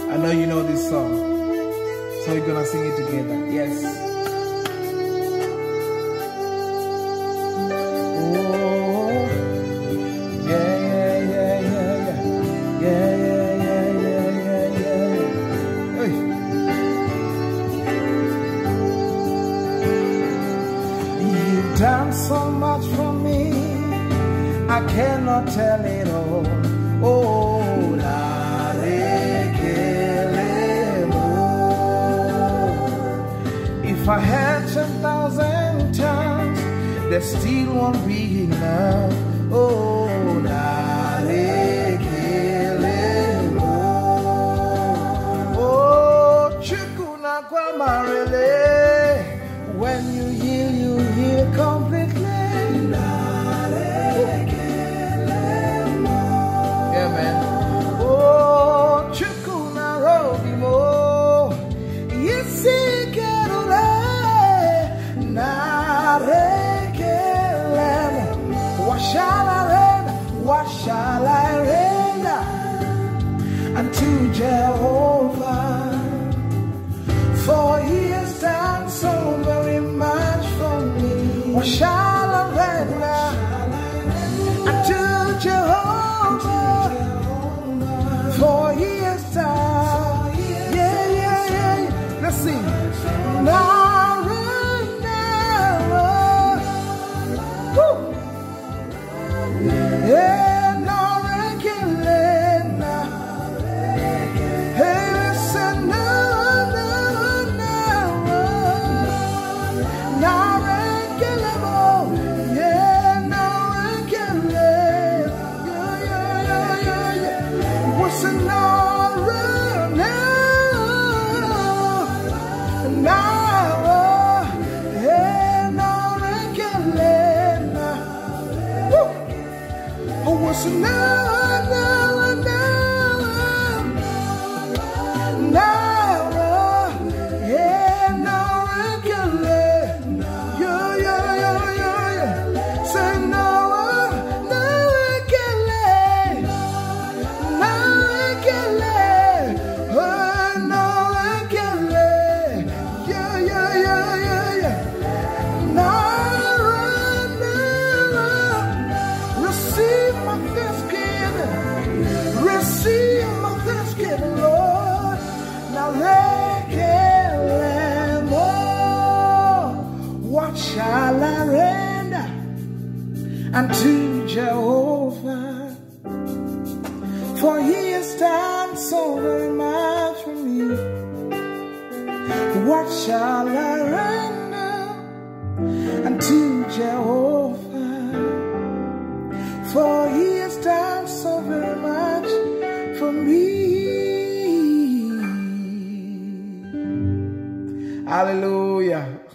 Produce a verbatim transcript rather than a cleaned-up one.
I know you know this song, so we're gonna sing it together. Yes. Oh, yeah, yeah, yeah, yeah, yeah, yeah, yeah, yeah, yeah, yeah. Hey. You've done so much for me, I cannot tell it all. Oh, if I had ten thousand times, there still won't be enough. Oh, oh, chukuna kwa marele. When you heal, you heal completely. Yeah, man. Oh, chukuna robimo. Yes, what shall I render? What shall I render unto Jehovah? For he has done so very much for me. What shall I render unto Jehovah? For he has done. Yeah, yeah, yeah. Let's sing. Now. Yeah, Nara Kelena. Hey, listen, Nara, Nara, Nara Kelena. Yeah, Nara Kelena. Yeah, yeah, yeah, yeah, yeah. What's a Nara, Nara, Nara? Yeah, Nara Kelena. Woo! Oh, what's now, now, now, now, yeah, now I can live, yeah, yeah, yeah, yeah, yeah. Say now, now I can live, now I can live, oh, now I can live, yeah, yeah, yeah, yeah, yeah. Now. Receive my thanksgiving, Lord. Now let it more. What shall I render unto Jehovah? For he has done so very much for me. What shall I render unto Jehovah? For he has done so very much for me. Hallelujah.